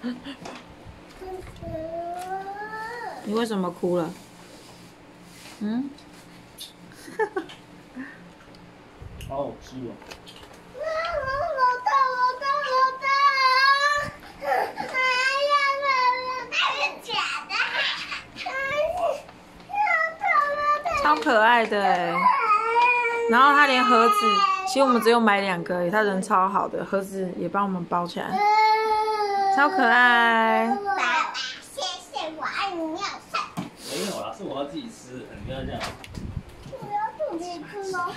你为什么哭了？嗯？ 好好吃哦。 超可爱的哎！然后他连盒子，其实我们只有买2个而已，他人超好的，盒子也帮我们包起来，超可爱。 爸爸，谢谢，我爱你，妙善。 没有啦，是我要自己吃，你不要这样。 我要自己吃喽。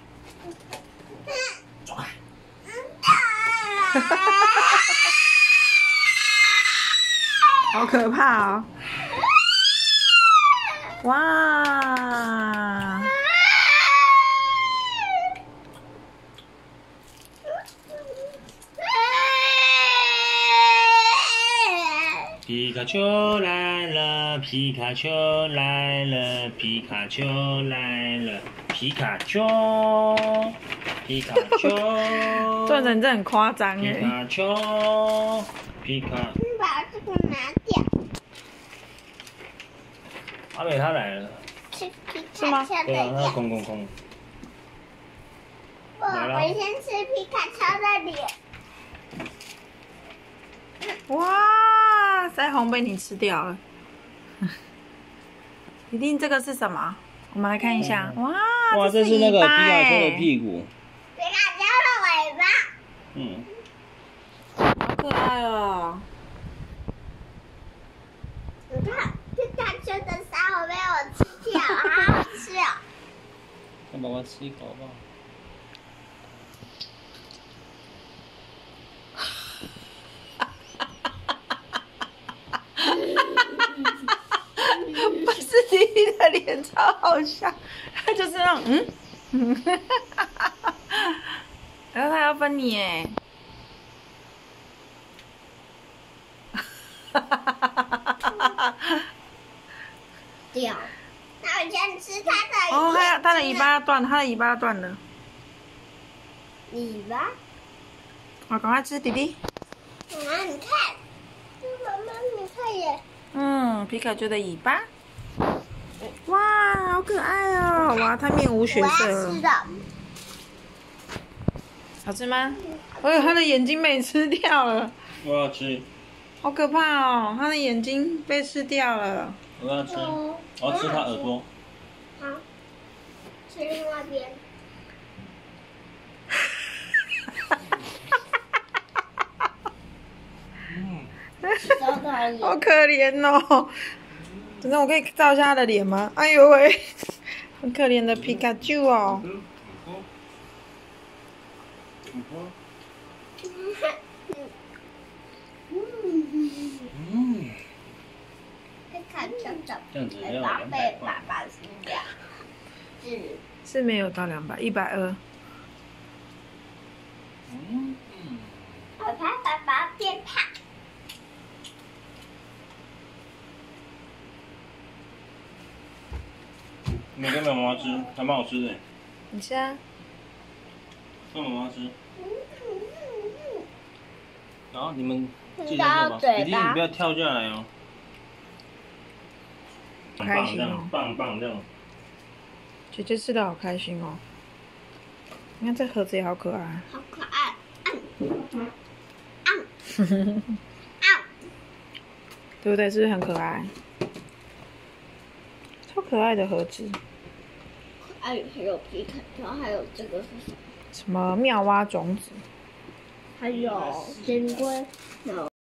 好可怕哦！哇！ 皮卡丘来了，皮卡丘来了，皮卡丘来了，皮卡丘，皮卡丘。 段人真的很夸张哎！ 皮卡丘，皮卡。 你把这个拿掉。 阿美他来了。 是皮是吗卡丘的对啊，他脸。 空。 我先吃皮卡丘的脸。 哇，腮红被你吃掉了。一定这个是什么？我们来看一下。哇， 哇，这是那个皮卡丘的屁股。 皮卡丘的尾巴。 嗯。 好可爱哦。 你看，皮卡丘的腮红被我吃掉，好好吃哦。 让爸爸吃一口好不好？ 巴斯蒂蒂的脸超好笑，他就是那种然后他要分你哎， 掉。那我先吃它的。 哦，他的尾巴要断，他的尾巴要断了。 尾巴。 好，赶快吃，弟弟。 妈妈，你看。妈妈，你看耶。 皮卡丘的尾巴。哇，好可爱哦！哇，它面无血色我要吃的。 好吃吗？哎呦，它的眼睛被吃掉了。 我要吃。 好可怕哦！它的眼睛被吃掉了。 我要吃。我要吃它耳朵。 好。吃另外一边。 好可怜哦！真的，我可以照一下他的脸吗？哎呦喂，很可怜的皮卡丘哦。 皮卡丘的这样子要宝 200块贝爸。爸吃掉。 是没有到200，120。 我怕爸爸变胖。 你跟妈妈吃，还蛮好吃的。 你吃啊。 跟妈妈吃。然后你们记得到吗？ 嘴巴弟弟，你不要跳下来哦。棒开心哦这样，棒这样。 姐姐吃的好开心哦。你看这盒子也好可爱。 好可爱。 对不对？是不是很可爱？超可爱的盒子。 还有皮卡丘，还有这个是什么？ 什么妙蛙种子？ 还有金龟，有。